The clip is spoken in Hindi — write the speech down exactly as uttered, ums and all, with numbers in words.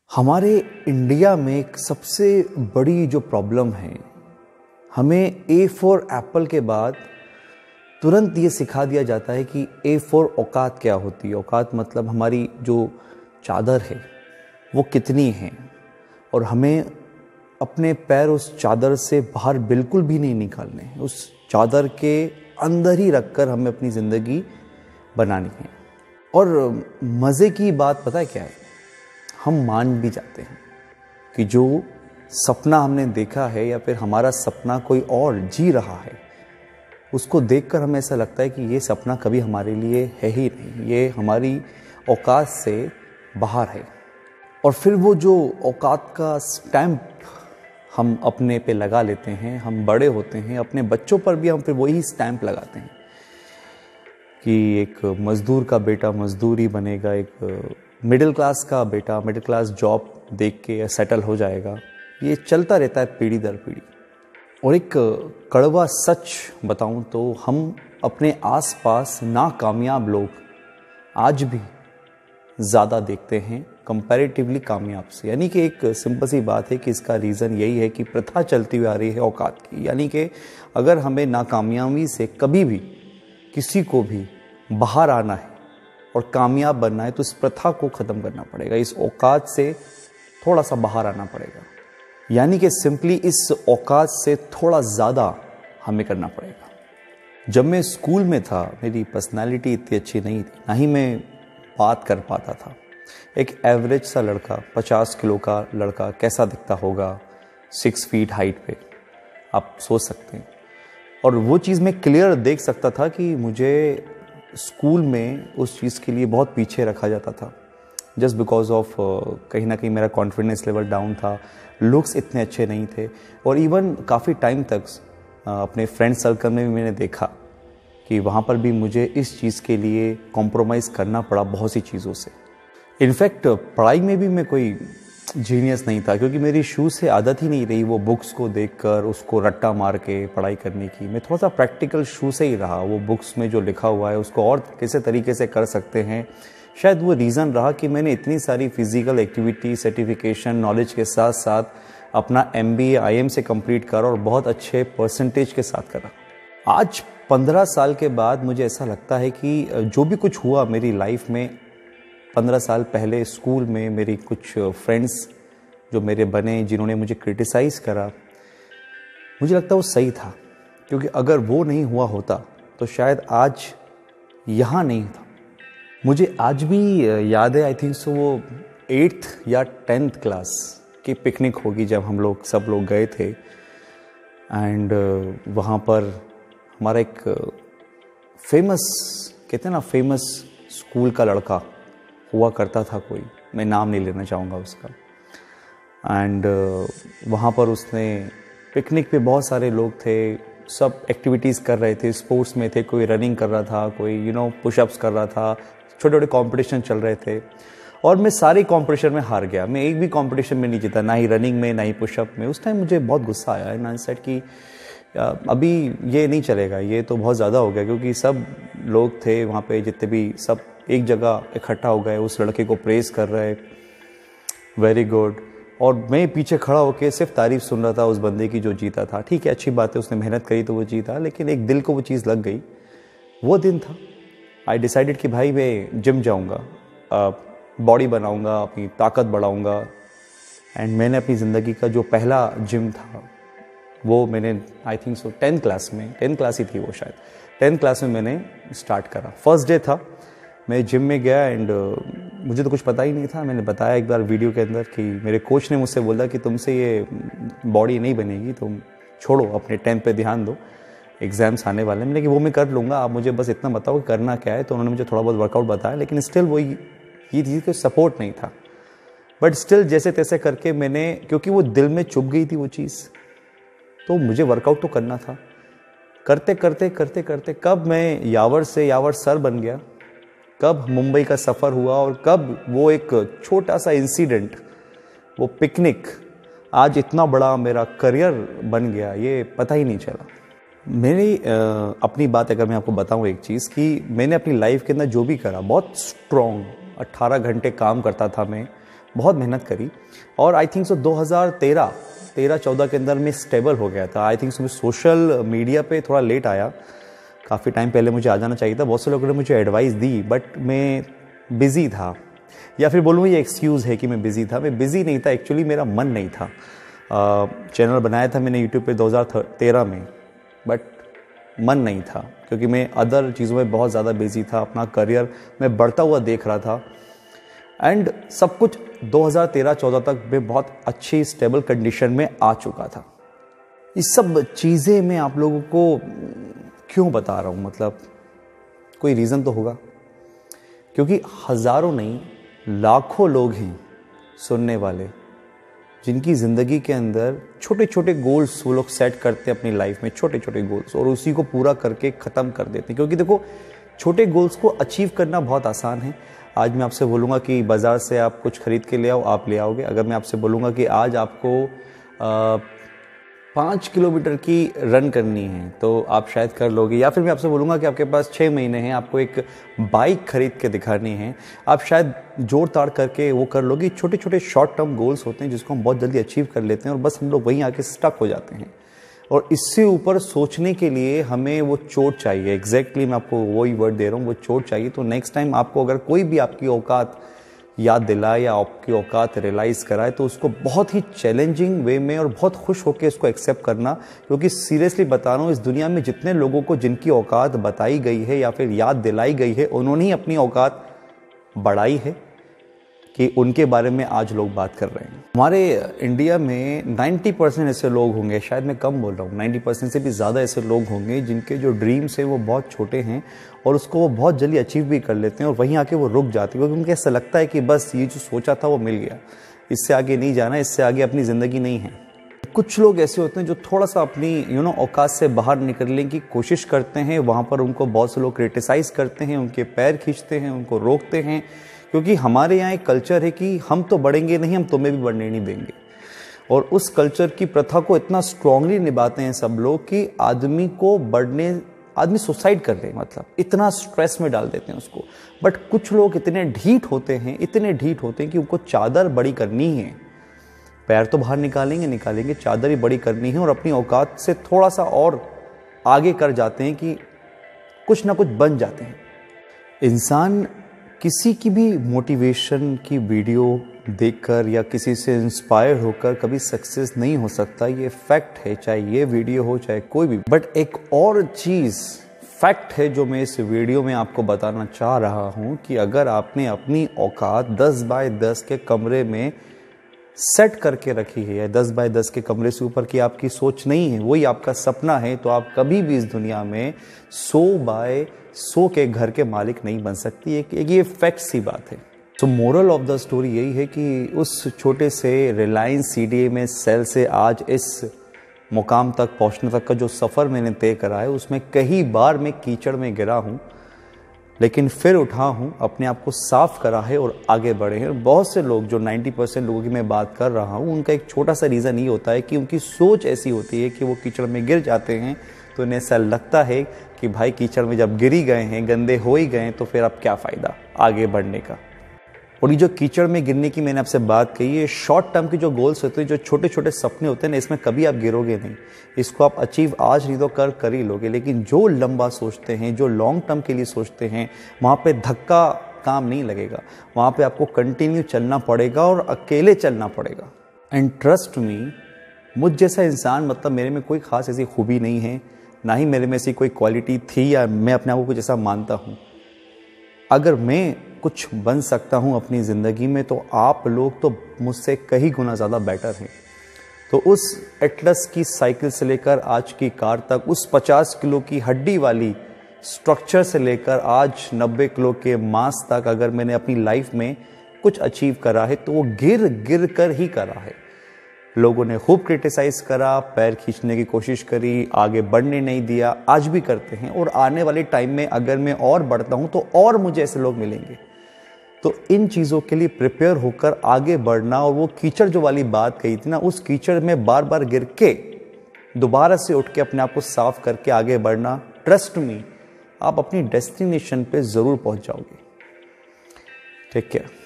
हमारे इंडिया में एक सबसे बड़ी जो प्रॉब्लम है, हमें ए फॉर एप्पल के बाद तुरंत ये सिखा दिया जाता है कि ए फॉर औकात क्या होती है। औकात मतलब हमारी जो चादर है वो कितनी है, और हमें अपने पैर उस चादर से बाहर बिल्कुल भी नहीं निकालने हैं। उस चादर के अंदर ही रखकर हमें अपनी ज़िंदगी बनानी है। और मज़े की बात पता है क्या है, हम मान भी जाते हैं कि जो सपना हमने देखा है या फिर हमारा सपना कोई और जी रहा है, उसको देखकर हमें ऐसा लगता है कि ये सपना कभी हमारे लिए है ही नहीं, ये हमारी औकात से बाहर है। और फिर वो जो औकात का स्टैम्प हम अपने पे लगा लेते हैं, हम बड़े होते हैं, अपने बच्चों पर भी हम फिर वही स्टैम्प लगाते हैं कि एक मज़दूर का बेटा मज़दूर ही बनेगा, एक मिडिल क्लास का बेटा मिडिल क्लास जॉब देख के सेटल हो जाएगा। ये चलता रहता है पीढ़ी दर पीढ़ी। और एक कड़वा सच बताऊं तो हम अपने आसपास नाकामयाब लोग आज भी ज़्यादा देखते हैं कंपैरेटिवली कामयाब से। यानी कि एक सिंपल सी बात है कि इसका रीज़न यही है कि प्रथा चलती हुई आ रही है औकात की। यानी कि अगर हमें नाकामयाबी से कभी भी किसी को भी बाहर आना है और कामयाब बनना है तो इस प्रथा को ख़त्म करना पड़ेगा, इस औकात से थोड़ा सा बाहर आना पड़ेगा। यानी कि सिंपली इस औकात से थोड़ा ज़्यादा हमें करना पड़ेगा। जब मैं स्कूल में था मेरी पर्सनालिटी इतनी अच्छी नहीं थी, ना ही मैं बात कर पाता था। एक एवरेज सा लड़का, पचास किलो का लड़का कैसा दिखता होगा सिक्स फीट हाइट पे, आप सोच सकते हैं। और वो चीज़ मैं क्लियर देख सकता था कि मुझे स्कूल में उस चीज़ के लिए बहुत पीछे रखा जाता था, जस्ट बिकॉज ऑफ कहीं ना कहीं मेरा कॉन्फिडेंस लेवल डाउन था, लुक्स इतने अच्छे नहीं थे। और इवन काफ़ी टाइम तक uh, अपने फ्रेंड सर्कल में भी मैंने देखा कि वहाँ पर भी मुझे इस चीज़ के लिए कॉम्प्रोमाइज़ करना पड़ा बहुत सी चीज़ों से। इनफैक्ट पढ़ाई में भी मैं कोई जीनियस नहीं था, क्योंकि मेरी शुरू से आदत ही नहीं रही वो बुक्स को देखकर उसको रट्टा मार के पढ़ाई करने की। मैं थोड़ा सा प्रैक्टिकल शुरू से ही रहा। वो बुक्स में जो लिखा हुआ है उसको और कैसे तरीके से कर सकते हैं, शायद वो रीज़न रहा कि मैंने इतनी सारी फिजिकल एक्टिविटी, सर्टिफिकेशन, नॉलेज के साथ साथ अपना M B A I M से कंप्लीट करा और बहुत अच्छे परसेंटेज के साथ करा। आज पंद्रह साल के बाद मुझे ऐसा लगता है कि जो भी कुछ हुआ मेरी लाइफ में पंद्रह साल पहले स्कूल में, मेरी कुछ फ्रेंड्स जो मेरे बने जिन्होंने मुझे क्रिटिसाइज़ करा, मुझे लगता है वो सही था। क्योंकि अगर वो नहीं हुआ होता तो शायद आज यहाँ नहीं था। मुझे आज भी याद है, आई थिंक सो वो एट्थ या टेंथ क्लास की पिकनिक होगी जब हम लोग सब लोग गए थे। एंड वहाँ पर हमारा एक फेमस, कहते हैं ना फेमस स्कूल का लड़का हुआ करता था कोई, मैं नाम नहीं लेना चाहूँगा उसका। एंड uh, वहाँ पर उसने पिकनिक पे बहुत सारे लोग थे, सब एक्टिविटीज़ कर रहे थे, स्पोर्ट्स में थे, कोई रनिंग कर रहा था, कोई यू नो पुशअप्स कर रहा था, छोटे छोटे कंपटीशन चल रहे थे। और मैं सारे कंपटीशन में हार गया, मैं एक भी कंपटीशन में नहीं जीता, ना ही रनिंग में ना ही पुशअप में। उस टाइम मुझे बहुत गुस्सा आया एंड आई सेड कि अभी ये नहीं चलेगा, ये तो बहुत ज़्यादा हो गया। क्योंकि सब लोग थे वहाँ पे, जितने भी सब एक जगह इकट्ठा हो गए, उस लड़के को प्रेज़ कर रहे, वेरी गुड। और मैं पीछे खड़ा होकर सिर्फ तारीफ़ सुन रहा था उस बंदे की जो जीता था। ठीक है, अच्छी बात है, उसने मेहनत करी तो वो जीता, लेकिन एक दिल को वो चीज़ लग गई। वो दिन था आई डिसाइडेड कि भाई मैं जिम जाऊँगा, बॉडी बनाऊँगा, अपनी ताकत बढ़ाऊँगा। एंड मैंने अपनी ज़िंदगी का जो पहला जिम था वो मैंने I think so tenth class में, टेंथ क्लास ही थी वो शायद, टेंथ क्लास में मैंने स्टार्ट करा। फर्स्ट डे था, मैं जिम में गया एंड uh, मुझे तो कुछ पता ही नहीं था। मैंने बताया एक बार वीडियो के अंदर कि मेरे कोच ने मुझसे बोला कि तुमसे ये बॉडी नहीं बनेगी, तुम छोड़ो, अपने टेंथ पे ध्यान दो, एग्ज़ाम्स आने वाले हैं। मैंने कि वो मैं कर लूँगा, आप मुझे बस इतना बताओ कि करना क्या है। तो उन्होंने मुझे थोड़ा बहुत वर्कआउट बताया, लेकिन स्टिल वही ये चीज़ कोई सपोर्ट नहीं था। बट स्टिल जैसे तैसे करके मैंने, क्योंकि वो दिल में चुभ गई थी वो चीज़, तो मुझे वर्कआउट तो करना था। करते करते करते करते कब मैं यावर से यावर सर बन गया, कब मुंबई का सफ़र हुआ, और कब वो एक छोटा सा इंसिडेंट, वो पिकनिक आज इतना बड़ा मेरा करियर बन गया, ये पता ही नहीं चला। मेरी अपनी बात अगर मैं आपको बताऊं एक चीज़, कि मैंने अपनी लाइफ के अंदर जो भी करा बहुत स्ट्रॉन्ग, अट्ठारह घंटे काम करता था मैं, बहुत मेहनत करी और आई थिंक सो दो हज़ार तेरह तेरह चौदह के अंदर मैं स्टेबल हो गया था। आई थिंक सो मैं सोशल मीडिया पे थोड़ा लेट आया, काफ़ी टाइम पहले मुझे आ जाना चाहिए था। बहुत से लोगों ने मुझे एडवाइस दी बट मैं बिज़ी था, या फिर बोलूँ ये एक्सक्यूज़ है कि मैं बिज़ी था। मैं बिज़ी नहीं था, एक्चुअली मेरा मन नहीं था। चैनल बनाया था मैंने यूट्यूब पे दो हज़ार तेरह में, बट मन नहीं था क्योंकि मैं अदर चीज़ों में बहुत ज़्यादा बिज़ी था। अपना करियर मैं बढ़ता हुआ देख रहा था एंड सब कुछ दो हज़ार तेरह चौदह तक मैं बहुत अच्छी स्टेबल कंडीशन में आ चुका था। ये सब चीज़ें मैं आप लोगों को क्यों बता रहा हूँ, मतलब कोई रीज़न तो होगा, क्योंकि हज़ारों नहीं लाखों लोग हैं सुनने वाले जिनकी ज़िंदगी के अंदर छोटे छोटे गोल्स वो लोग सेट करते हैं अपनी लाइफ में, छोटे छोटे गोल्स, और उसी को पूरा करके ख़त्म कर देते हैं। क्योंकि देखो छोटे गोल्स को अचीव करना बहुत आसान है। आज मैं आपसे बोलूँगा कि बाज़ार से आप कुछ ख़रीद के ले आओ, आप ले आओगे। अगर मैं आपसे बोलूँगा कि आज आपको आ, पाँच किलोमीटर की रन करनी है तो आप शायद कर लोगे, या फिर मैं आपसे बोलूँगा कि आपके पास छः महीने हैं, आपको एक बाइक खरीद के दिखानी है, आप शायद जोड़ ताड़ करके वो कर लोगे। छोटे छोटे शॉर्ट टर्म गोल्स होते हैं जिसको हम बहुत जल्दी अचीव कर लेते हैं और बस हम लोग वहीं आके स्टक हो जाते हैं। और इससे ऊपर सोचने के लिए हमें वो चोट चाहिए। एग्जैक्टली मैं आपको वही वर्ड दे रहा हूँ, वो चोट चाहिए। तो नेक्स्ट टाइम आपको अगर कोई भी आपकी औकात याद दिलाए या आपकी औकात रियलाइज़ कराए तो उसको बहुत ही चैलेंजिंग वे में और बहुत खुश होकर इसको एक्सेप्ट करना। क्योंकि सीरियसली बता रहा हूँ, इस दुनिया में जितने लोगों को जिनकी औकात बताई गई है या फिर याद दिलाई गई है, उन्होंने ही अपनी औकात बढ़ाई है कि उनके बारे में आज लोग बात कर रहे हैं। हमारे इंडिया में नब्बे परसेंट ऐसे लोग होंगे, शायद मैं कम बोल रहा हूँ, नब्बे परसेंट से भी ज़्यादा ऐसे लोग होंगे जिनके जो ड्रीम्स हैं वो बहुत छोटे हैं और उसको वो बहुत जल्दी अचीव भी कर लेते हैं और वहीं आके वो रुक जाते हैं क्योंकि उनको ऐसा लगता है कि बस ये जो सोचा था वो मिल गया, इससे आगे नहीं जाना, इससे आगे अपनी ज़िंदगी नहीं है। कुछ लोग ऐसे होते हैं जो थोड़ा सा अपनी यू नो औकात से बाहर निकलने की कोशिश करते हैं, वहाँ पर उनको बहुत से लोग क्रिटिसाइज़ करते हैं, उनके पैर खींचते हैं, उनको रोकते हैं। क्योंकि हमारे यहाँ एक कल्चर है कि हम तो बढ़ेंगे नहीं, हम तुम्हें भी बढ़ने नहीं देंगे। और उस कल्चर की प्रथा को इतना स्ट्रांगली निभाते हैं सब लोग कि आदमी को बढ़ने आदमी सुसाइड कर ले, मतलब इतना स्ट्रेस में डाल देते हैं उसको। बट कुछ लोग इतने ढीठ होते हैं इतने ढीठ होते हैं कि उनको चादर बड़ी करनी है, पैर तो बाहर निकालेंगे निकालेंगे चादर ही बड़ी करनी है और अपनी औकात से थोड़ा सा और आगे कर जाते हैं कि कुछ ना कुछ बन जाते हैं। इंसान किसी की भी मोटिवेशन की वीडियो देखकर या किसी से इंस्पायर होकर कभी सक्सेस नहीं हो सकता, ये फैक्ट है, चाहे ये वीडियो हो चाहे कोई भी। बट एक और चीज़ फैक्ट है जो मैं इस वीडियो में आपको बताना चाह रहा हूँ कि अगर आपने अपनी औकात दस बाय दस के कमरे में सेट करके रखी है या दस बाय दस के कमरे से ऊपर की आपकी सोच नहीं है, वही आपका सपना है, तो आप कभी भी इस दुनिया में सौ बाय सौ के घर के मालिक नहीं बन सकती। एक, एक ये फैक्ट सी बात है। तो मोरल ऑफ द स्टोरी यही है कि उस छोटे से रिलायंस सी डी ए में सेल से आज इस मुकाम तक पहुंचने तक का जो सफ़र मैंने तय करा है उसमें कई बार मैं कीचड़ में गिरा हूँ, लेकिन फिर उठा हूँ, अपने आप को साफ करा है और आगे बढ़े हैं। बहुत से लोग जो नब्बे परसेंट लोगों की मैं बात कर रहा हूँ, उनका एक छोटा सा रीज़न ये होता है कि उनकी सोच ऐसी होती है कि वो कीचड़ में गिर जाते हैं तो उन्हें ऐसा लगता है कि भाई कीचड़ में जब गिर ही गए हैं, गंदे हो ही गए, तो फिर अब क्या फ़ायदा आगे बढ़ने का। और ये जो कीचड़ में गिरने की मैंने आपसे बात कही है, शॉर्ट टर्म की जो गोल्स होते हैं, जो छोटे छोटे सपने होते हैं ना, इसमें कभी आप गिरोगे नहीं। इसको आप अचीव आज नहीं तो कर कर ही लोगे। लेकिन जो लंबा सोचते हैं, जो लॉन्ग टर्म के लिए सोचते हैं, वहाँ पे धक्का काम नहीं लगेगा। वहाँ पे आपको कंटिन्यू चलना पड़ेगा और अकेले चलना पड़ेगा। एंड ट्रस्ट मी, मुझ जैसा इंसान, मतलब मेरे में कोई ख़ास ऐसी खूबी नहीं है, ना ही मेरे में ऐसी कोई क्वालिटी थी या मैं अपने आप को कुछ ऐसा मानता हूँ। अगर मैं कुछ बन सकता हूँ अपनी ज़िंदगी में तो आप लोग तो मुझसे कई गुना ज़्यादा बेटर हैं। तो उस एटलस की साइकिल से लेकर आज की कार तक, उस पचास किलो की हड्डी वाली स्ट्रक्चर से लेकर आज नब्बे किलो के मांस तक, अगर मैंने अपनी लाइफ में कुछ अचीव करा है तो वो गिर गिर कर ही करा है। लोगों ने खूब क्रिटिसाइज़ करा, पैर खींचने की कोशिश करी, आगे बढ़ने नहीं दिया, आज भी करते हैं। और आने वाले टाइम में अगर मैं और बढ़ता हूँ तो और मुझे ऐसे लोग मिलेंगे। तो इन चीज़ों के लिए प्रिपेयर होकर आगे बढ़ना, और वो कीचड़ जो वाली बात कही थी ना, उस कीचड़ में बार बार गिर के दोबारा से उठ के अपने आप को साफ करके आगे बढ़ना, ट्रस्ट मी, आप अपनी डेस्टिनेशन पे ज़रूर पहुँच जाओगे। Take care.